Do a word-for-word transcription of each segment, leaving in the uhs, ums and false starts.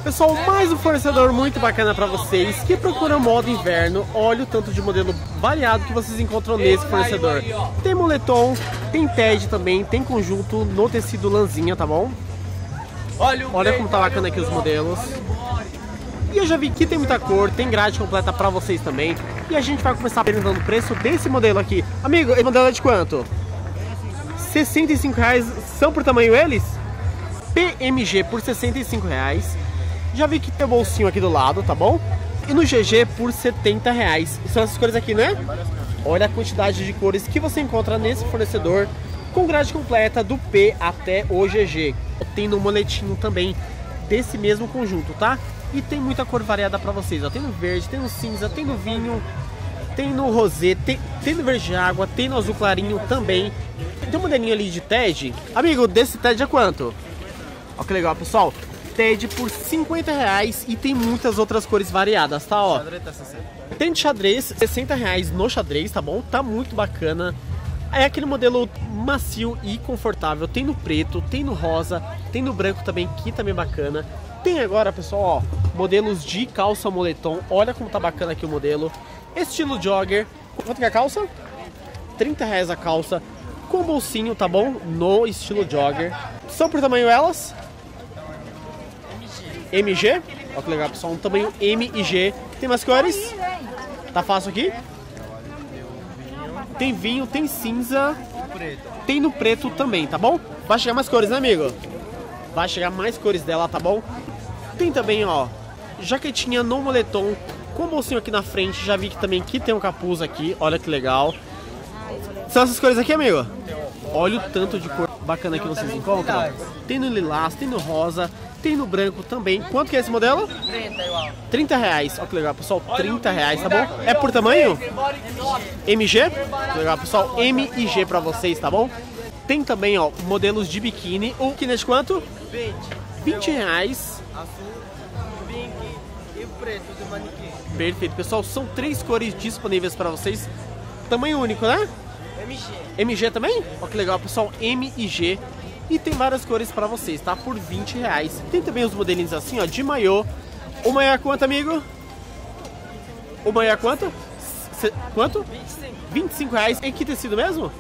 Pessoal, mais um fornecedor muito bacana para vocês que procuram modo inverno. Olha o tanto de modelo variado que vocês encontram nesse fornecedor. Tem moletom, tem T E D também, tem conjunto no tecido lãzinha, tá bom? Olha como tá bacana aqui os modelos. E eu já vi que tem muita cor, tem grade completa para vocês também. E a gente vai começar perguntando o preço desse modelo aqui. Amigo, esse modelo é de quanto? sessenta e cinco reais. São por tamanho eles? P M G por sessenta e cinco reais. Já vi que tem o bolsinho aqui do lado, tá bom? E no G G por setenta reais. São essas cores aqui, né? Olha a quantidade de cores que você encontra nesse fornecedor, com grade completa do P até o G G. Tem no moletinho também desse mesmo conjunto, tá? E tem muita cor variada pra vocês, ó. Tem no verde, tem no cinza, tem no vinho, tem no rosé, tem, tem no verde água, tem no azul clarinho também. Tem um modelinho ali de T E D. Amigo, desse T E D é quanto? Ó que legal, pessoal. T E D por cinquenta reais e tem muitas outras cores variadas, tá? Ó. Tem de xadrez, sessenta reais no xadrez, tá bom? Tá muito bacana. É aquele modelo macio e confortável. Tem no preto, tem no rosa, tem no branco também, que também é bacana. Tem agora, pessoal, ó, modelos de calça moletom. Olha como tá bacana aqui o modelo. Estilo jogger. Quanto que é a calça? trinta reais a calça. Com bolsinho, tá bom? No estilo jogger. São por tamanho elas? M G? Olha que legal, pessoal. Um tamanho M e G. Tem mais cores? Tá fácil aqui? Tem vinho, tem cinza. Tem no preto também, tá bom? Vai chegar mais cores, né, amigo? Vai chegar mais cores dela, tá bom? Tem também, ó, jaquetinha no moletom, com bolsinho aqui na frente. Já vi que também que tem um capuz aqui. Olha que legal. São essas cores aqui, amigo? Olha o tanto de cor bacana que vocês encontram. Tem no lilás, tem no rosa, tem no branco também. Quanto que é esse modelo? trinta reais. Olha que legal, pessoal. trinta reais, tá bom? É por tamanho? M G? Que legal, pessoal. M e G pra vocês, tá bom? Tem também, ó, modelos de biquíni. O biquíni é de quanto? vinte reais. Pink e preto do manequim. Perfeito, pessoal. São três cores disponíveis pra vocês. Tamanho único, né? M G. M G também? Olha que legal, pessoal. M e G. E tem várias cores pra vocês, tá? Por vinte reais. Tem também os modelinhos assim, ó, de maiô. O maiô é quanto, amigo? O maiô é quanto? C quanto? vinte e cinco. vinte e cinco reais. Em que tecido mesmo?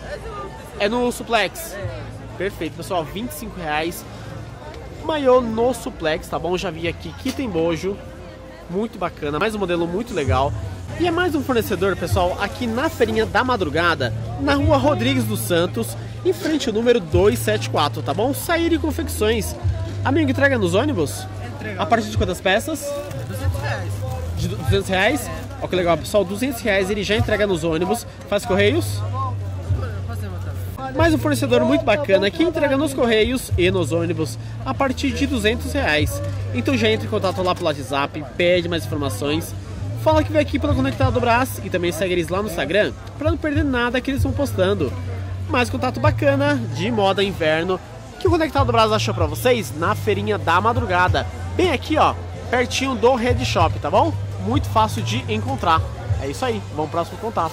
É no suplex. É. Perfeito, pessoal. vinte e cinco reais. Maiô no suplex, tá bom? Já vi aqui que tem bojo. Muito bacana. Mais um modelo muito legal. E é mais um fornecedor, pessoal, aqui na Feirinha da Madrugada, na rua Rodrigues dos Santos, em frente ao número duzentos e setenta e quatro, tá bom? Sair e confecções. Amigo, entrega nos ônibus? Entrega. A partir de quantas peças? duzentos reais. De duzentos reais? É. Olha que legal, pessoal, duzentos reais ele já entrega nos ônibus. Faz correios? Fazemos também. Mais um fornecedor muito bacana que entrega nos correios e nos ônibus a partir de duzentos reais. Então já entre em contato lá pelo WhatsApp, pede mais informações. Fala que veio aqui pela Conectado Brás e também segue eles lá no Instagram para não perder nada que eles estão postando. Mais contato bacana de moda inverno que o Conectado Brás achou para vocês na Feirinha da Madrugada. Bem aqui, ó, pertinho do Red Shop, tá bom? Muito fácil de encontrar. É isso aí, vamos pro próximo contato.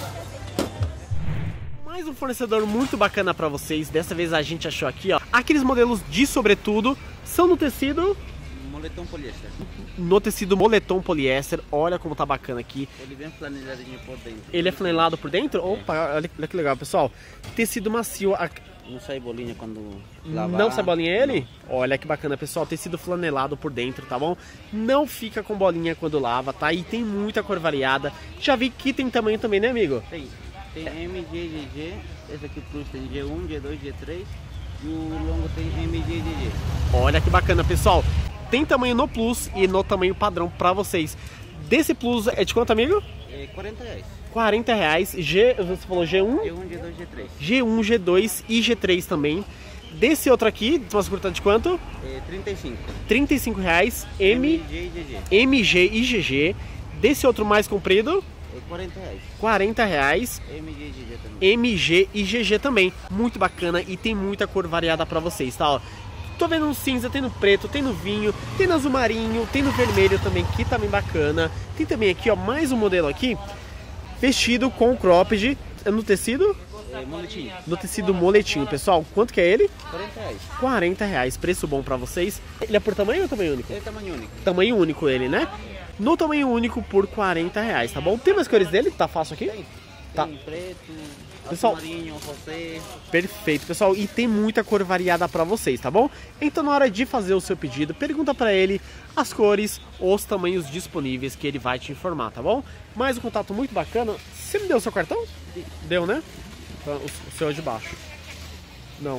Mais um fornecedor muito bacana para vocês. Dessa vez a gente achou aqui, ó, aqueles modelos de sobretudo. São no tecido... Moletom poliéster. No tecido moletom poliéster. Olha como tá bacana aqui. Ele vem flaneladinho por dentro. Ele é flanelado por dentro? Opa, olha, olha que legal, pessoal. Tecido macio. Não sai bolinha quando lavar. Não sai bolinha ele? Não. Olha que bacana, pessoal. Tecido flanelado por dentro, tá bom? Não fica com bolinha quando lava, tá? E tem muita cor variada. Já vi que tem tamanho também, né, amigo? Tem. Tem M, G, G, G. Esse aqui plus tem G um, G dois, G três. E o longo tem M, G, G, G. Olha que bacana, pessoal. Tem tamanho no plus e no tamanho padrão pra vocês. Desse plus é de quanto, amigo? É quarenta reais. quarenta reais. G, você falou G um? G um, G dois, G três. G um, G dois e G três também. Desse outro aqui, mais curta de quanto? É trinta e cinco. trinta e cinco reais. M, M, G e G G. M, G e G G. Desse outro mais comprido? É quarenta reais. quarenta reais. M, G e G G também. M, G e G G também. Muito bacana e tem muita cor variada pra vocês, tá? Ó, tô vendo no cinza, tem no preto, tem no vinho, tem no azul marinho, tem no vermelho também, que também bacana. Tem também aqui, ó, mais um modelo aqui, vestido com cropped no tecido. É, moletinho. No tecido moletinho, pessoal. Quanto que é ele? quarenta reais. quarenta reais, preço bom pra vocês. Ele é por tamanho ou tamanho único? Ele é tamanho único. Tamanho único ele, né? No tamanho único por quarenta reais, tá bom? Tem mais cores dele? Tá fácil aqui? Tem. Tá. Tem preto, Pessoal, azul marinho, rosé. Perfeito, pessoal. E tem muita cor variada pra vocês, tá bom? Então na hora de fazer o seu pedido, pergunta pra ele as cores, os tamanhos disponíveis que ele vai te informar, tá bom? Mais um contato muito bacana. Você me deu o seu cartão? Deu, né? Então, o, o seu é de baixo. Não.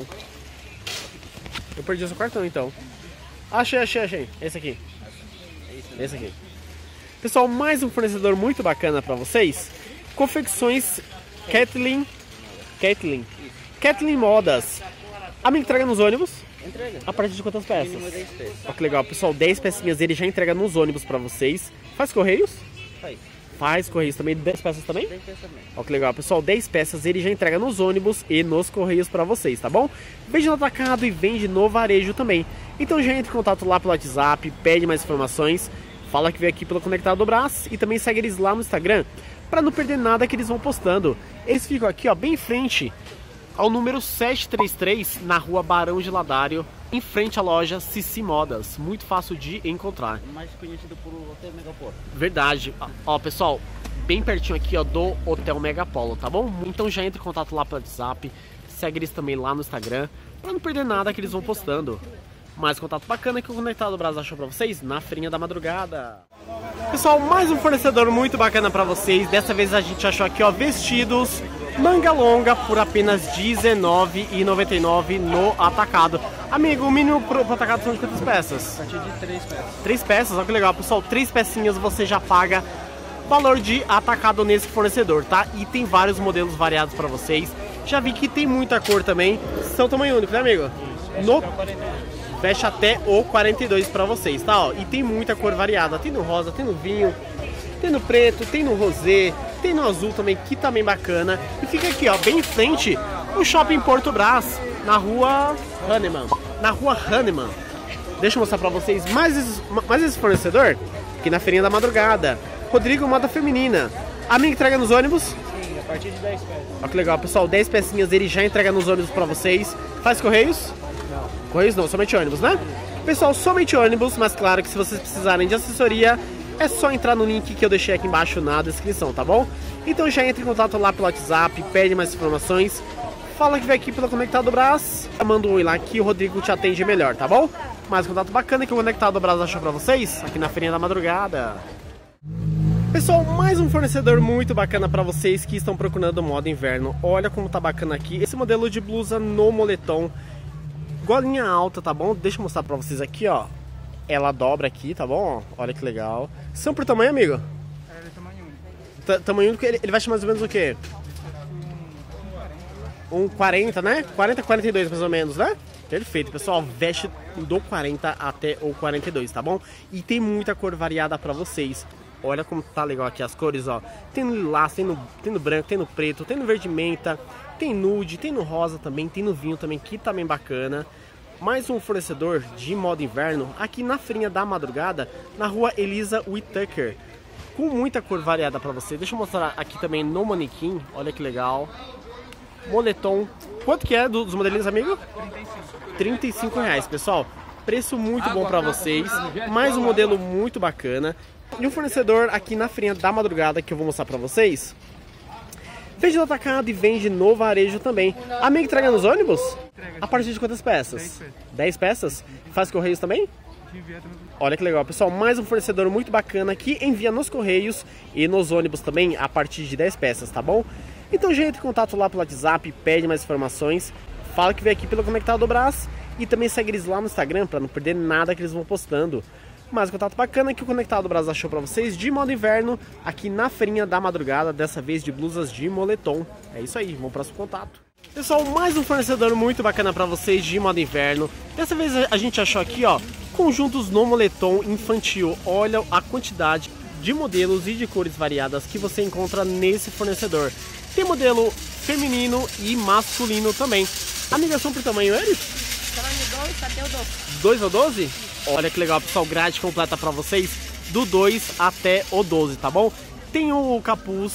Eu perdi o seu cartão, então. Achei, achei, achei. Esse aqui. Esse aqui. Pessoal, mais um fornecedor muito bacana pra vocês. Confecções Kathleen. Kathleen. Kathleen Modas. A minha entrega nos ônibus? Entrega. A partir de quantas peças? Mínimo dez peças. Ó, que legal, pessoal. dez pecinhas ele já entrega nos ônibus pra vocês. Faz correios? Faz. Faz correios também. dez peças também? dez peças também. Ó, que legal, pessoal. dez peças ele já entrega nos ônibus e nos correios pra vocês, tá bom? Vende no atacado e vende no varejo também. Então já entre em contato lá pelo WhatsApp, pede mais informações. Fala que veio aqui pelo Conectado do Brás e também segue eles lá no Instagram para não perder nada que eles vão postando. Eles ficam aqui, ó, bem em frente ao número setecentos e trinta e três, na rua Barão de Ladário, em frente à loja Cici Modas. Muito fácil de encontrar. Mais conhecido por Hotel Megapolo. Verdade. Ó, pessoal, bem pertinho aqui, ó, do Hotel Megapolo, tá bom? Então já entre em contato lá pelo WhatsApp, segue eles também lá no Instagram para não perder nada que eles vão postando. Mais contato bacana que o Conectado do Brás achou pra vocês na feirinha da madrugada. Pessoal, mais um fornecedor muito bacana pra vocês. Dessa vez a gente achou aqui, ó, vestidos manga longa por apenas dezenove reais e noventa e nove centavos no atacado. Amigo, o mínimo pro, pro atacado são de quantas peças? A partir de três peças. Três peças, olha que legal, pessoal. Três pecinhas você já paga valor de atacado nesse fornecedor, tá? E tem vários modelos variados pra vocês. Já vi que tem muita cor também. São tamanho único, né, amigo? No... Fecha até o quarenta e dois pra vocês, tá? Ó, e tem muita cor variada. Tem no rosa, tem no vinho, tem no preto, tem no rosé, tem no azul também, que também bacana. E fica aqui, ó, bem em frente, o Shopping Porto Brás, na rua Hahnemann. Na rua Hahnemann. Deixa eu mostrar pra vocês mais esse, mais esse fornecedor, aqui na feirinha da madrugada. Rodrigo Moda Feminina. A minha entrega nos ônibus? Sim, a partir de dez peças. Ó, que legal, pessoal. dez pecinhas ele já entrega nos ônibus pra vocês. Faz correios? Correios não, somente ônibus, né? Pessoal, somente ônibus, mas claro que se vocês precisarem de assessoria, é só entrar no link que eu deixei aqui embaixo na descrição, tá bom? Então já entre em contato lá pelo WhatsApp, pede mais informações, fala que veio aqui pelo Conectado do Brás, manda um oi lá que o Rodrigo te atende melhor, tá bom? Mais um contato bacana que o Conectado do Brás achou pra vocês, aqui na feirinha da madrugada. Pessoal, mais um fornecedor muito bacana pra vocês que estão procurando moda inverno. Olha como tá bacana aqui, esse modelo de blusa no moletom. Golinha alta, tá bom? Deixa eu mostrar pra vocês aqui, ó. Ela dobra aqui, tá bom? Olha que legal. São por tamanho, amigo? É, ele é tamanho único. T tamanho único, ele, ele vai chamar mais ou menos o quê? Um quarenta, né? quarenta, quarenta e dois mais ou menos, né? Perfeito, pessoal. Veste do quarenta até o quarenta e dois, tá bom? E tem muita cor variada pra vocês. Olha como tá legal aqui as cores, ó. Tem no lilás, tem no, tem no branco, tem no preto, tem no verde menta, tem nude, tem no rosa também, tem no vinho também, que também bacana. Mais um fornecedor de moda inverno aqui na feirinha da madrugada, na rua Elisa Whittaker, com muita cor variada pra você. Deixa eu mostrar aqui também no manequim, olha que legal. Moletom, quanto que é dos modelinhos, amigo? trinta e cinco reais, pessoal. Preço muito bom pra vocês, mais um modelo muito bacana. E um fornecedor aqui na feirinha da madrugada que eu vou mostrar pra vocês. Vende no atacado e vende no varejo também. A minha entrega nos ônibus? A partir de quantas peças? dez peças? Faz correios também? Olha que legal, pessoal. Mais um fornecedor muito bacana que envia nos correios e nos ônibus também a partir de dez peças, tá bom? Então já entre em contato lá pelo WhatsApp, pede mais informações. Fala que veio aqui pelo Conectado do Brás e também segue eles lá no Instagram para não perder nada que eles vão postando. Mais um contato bacana que o Conectado do Brás achou pra vocês de moda inverno aqui na feirinha da madrugada, dessa vez de blusas de moletom. É isso aí, vamos pro próximo contato. Pessoal, mais um fornecedor muito bacana pra vocês de moda inverno. Dessa vez a gente achou aqui, ó, conjuntos no moletom infantil. Olha a quantidade de modelos e de cores variadas que você encontra nesse fornecedor. Tem modelo feminino e masculino também. Amiga, são por tamanho eles? Tamanho dois até o doze. dois ou doze? Olha que legal, pessoal, grade completa pra vocês do dois até o doze, tá bom? Tem o capuz,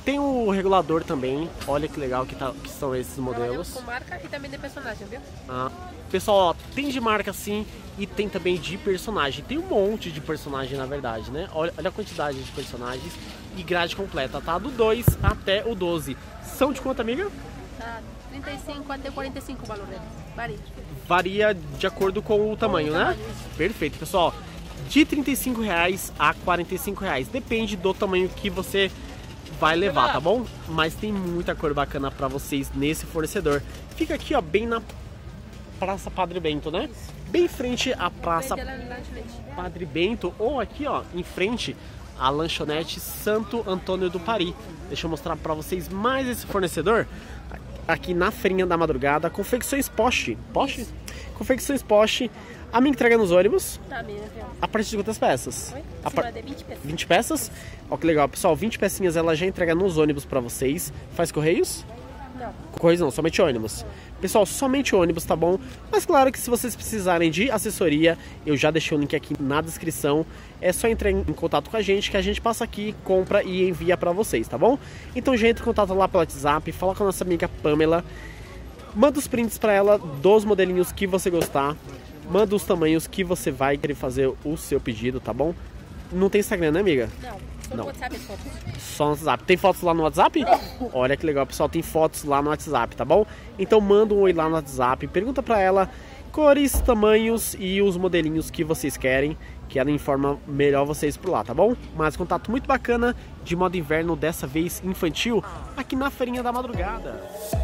Tem o regulador também, olha que legal que, tá, que são esses Trabalhamos modelos. com marca e também de personagem, viu? Ah, pessoal, ó, tem de marca sim e tem também de personagem. Tem um monte de personagem na verdade, né? Olha, olha a quantidade de personagens e grade completa, tá? Do dois até o doze. São de quanto, amiga? Tá trinta e cinco até quarenta e cinco o valor dele. Varia. Varia de acordo com o tamanho, Com o né? tamanho, isso. Perfeito, pessoal. De trinta e cinco reais a quarenta e cinco reais. Depende do tamanho que você vai levar, tá bom? Mas tem muita cor bacana pra vocês nesse fornecedor. Fica aqui, ó, bem na Praça Padre Bento, né? Bem em frente à Praça Vende lá no lanchonete. Padre Bento, ou aqui, ó, em frente à lanchonete Santo Antônio do Pari. Deixa eu mostrar pra vocês mais esse fornecedor. Aqui na Feirinha da Madrugada, Confecções Poste. Poste? Confecções Poste. A minha entrega nos ônibus. Tá bem, né? A partir de quantas peças? Oi? A par... Acima de vinte peças. vinte peças? Ó, que legal, pessoal. vinte pecinhas ela já entrega nos ônibus pra vocês. Faz correios? Não. Correios não, somente ônibus. Pessoal, somente ônibus, tá bom? Mas claro que se vocês precisarem de assessoria, eu já deixei o link aqui na descrição. É só entrar em contato com a gente, que a gente passa aqui, compra e envia pra vocês, tá bom? Então já entra em contato lá pelo WhatsApp, fala com a nossa amiga Pamela. Manda os prints pra ela dos modelinhos que você gostar. Manda os tamanhos que você vai querer fazer o seu pedido, tá bom? Não tem Instagram, né, amiga? Não. Só Não. no WhatsApp as fotos. Só no WhatsApp. Tem fotos lá no WhatsApp? Olha que legal, pessoal. Tem fotos lá no WhatsApp, tá bom? Então manda um oi lá no WhatsApp. Pergunta pra ela cores, tamanhos e os modelinhos que vocês querem, que ela informa melhor vocês por lá, tá bom? Mas contato muito bacana de moda inverno, dessa vez infantil, aqui na Feirinha da Madrugada.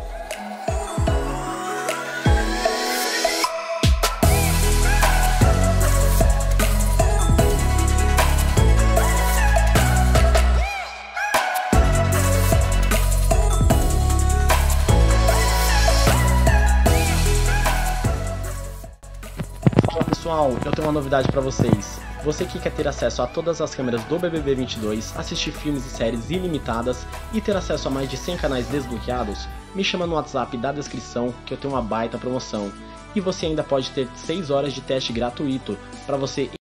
Fala pessoal, eu tenho uma novidade pra vocês. Você que quer ter acesso a todas as câmeras do B B B vinte e dois, assistir filmes e séries ilimitadas e ter acesso a mais de cem canais desbloqueados, me chama no WhatsApp da descrição que eu tenho uma baita promoção. E você ainda pode ter seis horas de teste gratuito para você